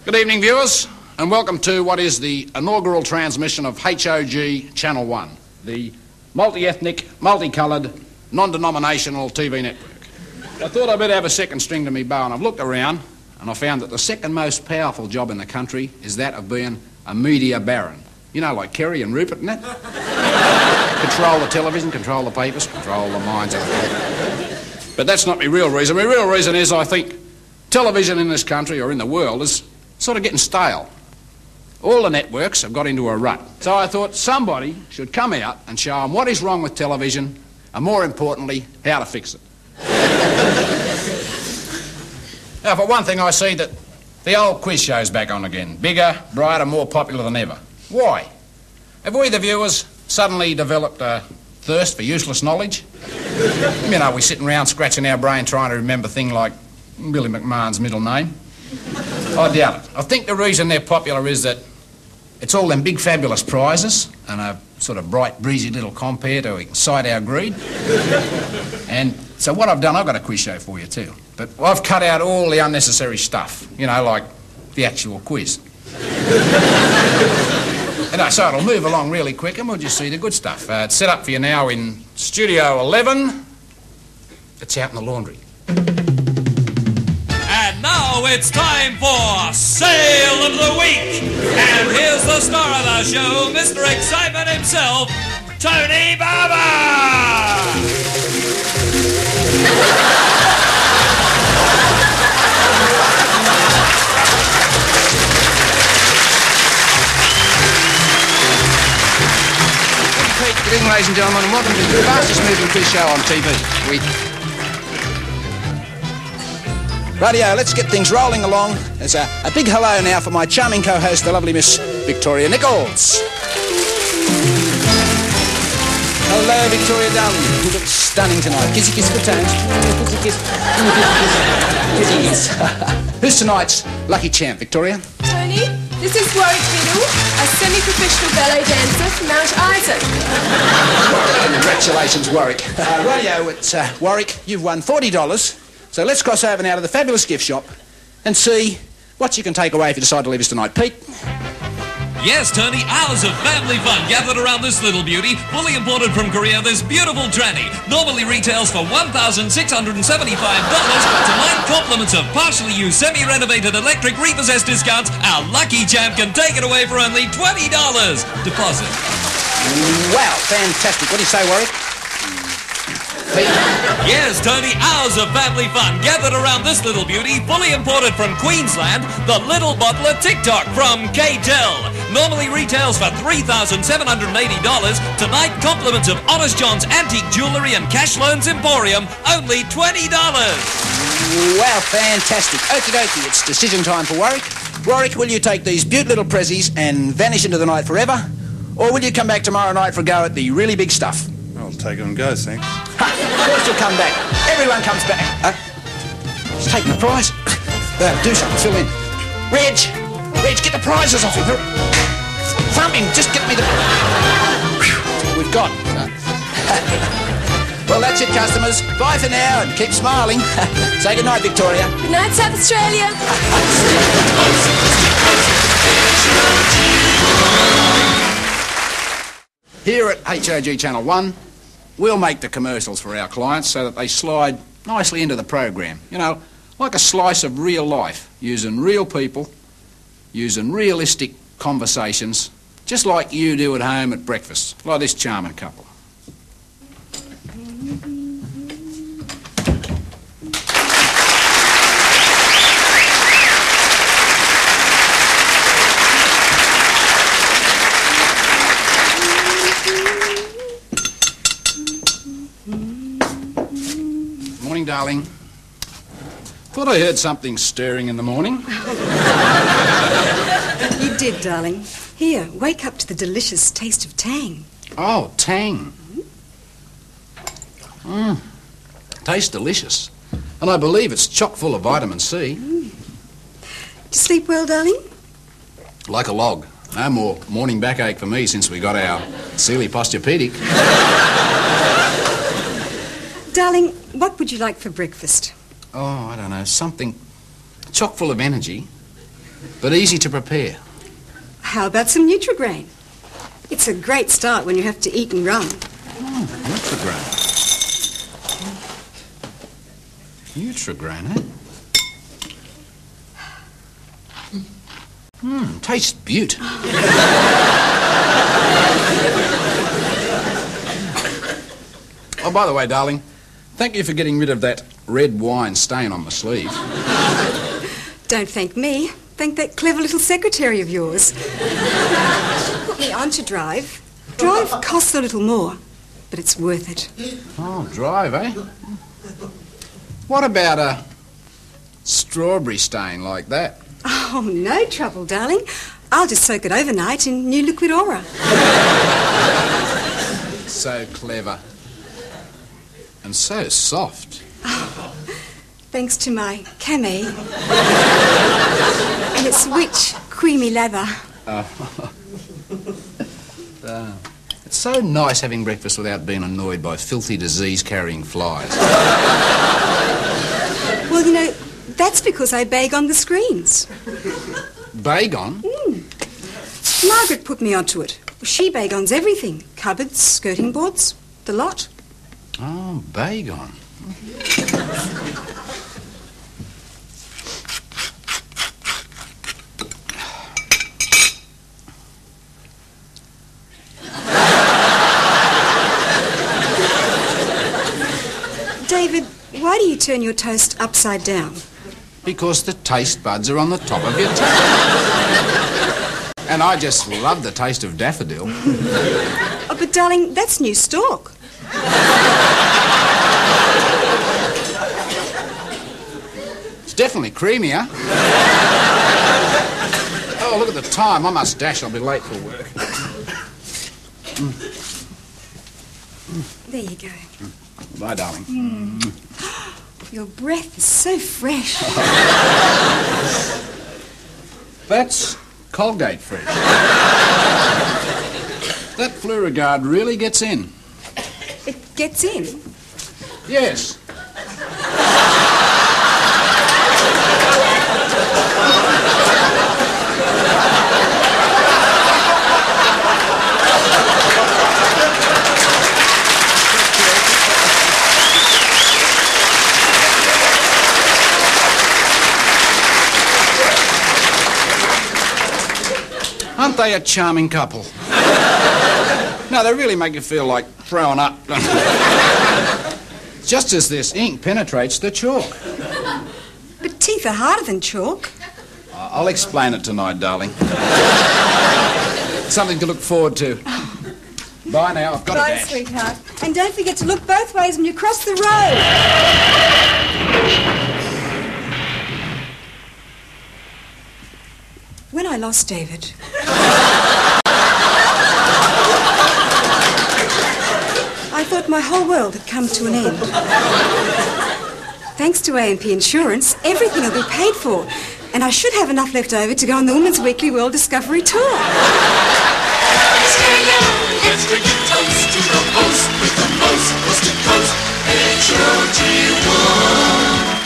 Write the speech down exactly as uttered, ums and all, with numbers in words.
Good evening, viewers, and welcome to what is the inaugural transmission of H O G Channel one, the multi-ethnic, multicoloured, non-denominational T V network. I thought I'd better have a second string to me bow, and I've looked around and I found that the second most powerful job in the country is that of being a media baron. You know, like Kerry and Rupert and that. Control the television, control the papers, control the minds of the people. But that's not my real reason. My real reason is I think television in this country or in the world is sort of getting stale. All the networks have got into a rut. So I thought somebody should come out and show them what is wrong with television and, more importantly, how to fix it. Now, for one thing, I see that the old quiz show's back on again. Bigger, brighter, more popular than ever. Why? Have we, the viewers, suddenly developed a thirst for useless knowledge? You know, we're sitting around scratching our brain trying to remember things like Billy McMahon's middle name. I doubt it. I think the reason they're popular is that it's all them big fabulous prizes and a sort of bright, breezy little compere to excite our greed. And so what I've done, I've got a quiz show for you too. But I've cut out all the unnecessary stuff, you know, like the actual quiz. And so it'll move along really quick and we'll just see the good stuff. Uh, it's set up for you now in Studio eleven. It's out in the laundry. And now it's time for Sale of the Week. And here's the star of our show, Mister Excitement himself, Tony Barber! Good evening, ladies and gentlemen, and welcome to the fastest moving quiz show on T V. We... Radio, let's get things rolling along. There's a, a big hello now for my charming co-host, the lovely Miss Victoria Nichols. Hello, Victoria, darling. You look stunning tonight. Kissy kiss for tones. Kissy kiss. Kissy kiss. Who's tonight's lucky champ, Victoria? Tony, this is Warwick Biddle, a semi-professional ballet dancer from Mount Isaac. Congratulations, Warwick. Uh, radio, it's uh, Warwick. You've won forty dollars. So let's cross over now to the fabulous gift shop and see what you can take away if you decide to leave us tonight. Pete? Yes, Tony, hours of family fun gathered around this little beauty, fully imported from Korea, this beautiful tranny. Normally retails for one thousand six hundred seventy-five dollars. Tonight, compliments of partially used, semi-renovated electric repossessed discounts. Our lucky champ can take it away for only twenty dollars. Deposit. Wow, fantastic. What do you say, Warwick? Yes, Tony, hours of family fun gathered around this little beauty, fully imported from Queensland, the Little Bottle of TikTok from K-Tel. Normally retails for three thousand seven hundred eighty dollars. Tonight, compliments of Honest John's Antique Jewellery and Cash Loans Emporium, only twenty dollars. Wow, fantastic. Okie dokie, it's decision time for Warwick. Warwick, will you take these beaut little prezzies and vanish into the night forever? Or will you come back tomorrow night for a go at the really big stuff? I'll take it and go, thanks. Ha! Of course you'll come back. Everyone comes back. Uh, just taking the prize. Uh, do something, fill in. Reg! Reg, get the prizes off him. Thump him, just get me the... Whew, we've got. Well, that's it, customers. Bye for now and keep smiling. Say good night, Victoria. Good night, South Australia. Here at H O G Channel one, we'll make the commercials for our clients so that they slide nicely into the program. You know, like a slice of real life, using real people, using realistic conversations, just like you do at home at breakfast, like this charming couple. Morning, darling. Thought I heard something stirring in the morning. You did, darling. Here, wake up to the delicious taste of tang. Oh, tang. Mmm. Tastes delicious. And I believe it's chock full of vitamin C. Mm. Did you sleep well, darling? Like a log. No more morning backache for me since we got our Sealy Posturepedic. Darling, what would you like for breakfast? Oh, I don't know, something chock full of energy but easy to prepare. How about some Nutrigrain? It's a great start when you have to eat and run. Oh, Nutrigrain. Nutrigrain, eh? Mmm, tastes beaut. Oh, by the way, darling, thank you for getting rid of that red wine stain on my sleeve. Don't thank me. Thank that clever little secretary of yours. Put me on to drive. Drive costs a little more, but it's worth it. Oh, drive, eh? What about a strawberry stain like that? Oh, no trouble, darling. I'll just soak it overnight in new liquid aura. So clever. And so soft. Oh, thanks to my came and its rich, creamy lather. Uh, uh, it's so nice having breakfast without being annoyed by filthy disease-carrying flies. Well, you know, that's because I bag on the screens. Bag on? Mm. Margaret put me onto it. She bag-ons everything. Cupboards, skirting boards, the lot. Oh, bag on. David, why do you turn your toast upside down? Because the taste buds are on the top of your tongue. And I just love the taste of daffodil. Oh, but darling, that's new stalk. It's definitely creamier. Oh, look at the time. I must dash. I'll be late for work. Mm. There you go. Bye, darling. Mm. Your breath is so fresh. That's Colgate fresh. That Fluorogard really gets in. It gets in? Yes. Aren't they a charming couple? No, they really make you feel like throwing up. Just as this ink penetrates the chalk. But teeth are harder than chalk. I'll explain it tonight, darling. Something to look forward to. Bye now, I've got Bye, to dash. sweetheart. And don't forget to look both ways when you cross the road. When I lost David, I thought my whole world had come to an end. Thanks to A and P Insurance, everything will be paid for, and I should have enough left over to go on the Women's Weekly World Discovery Tour. Stay young, let's drink a toast to the host with the most coast to coast, H O G one.